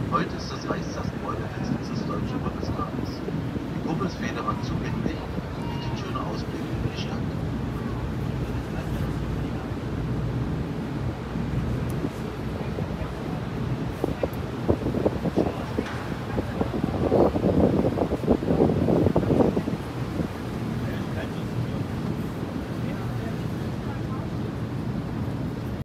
Heute ist das Reichstagsgebäude der Sitz des Deutschen Bundestages. Die Gruppe ist federal zugänglich